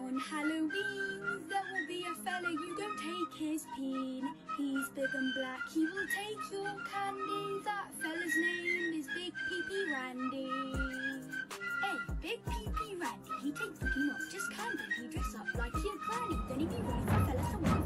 On Halloween, there will be a fella, you don't take his peen. He's big and black, he will take your candy. That fella's name is Big Pee-Pee Randy. Hey, Big Pee-Pee Randy, he takes cookie, not just candy. He dress up like your granny, then he be ready for fellas to walk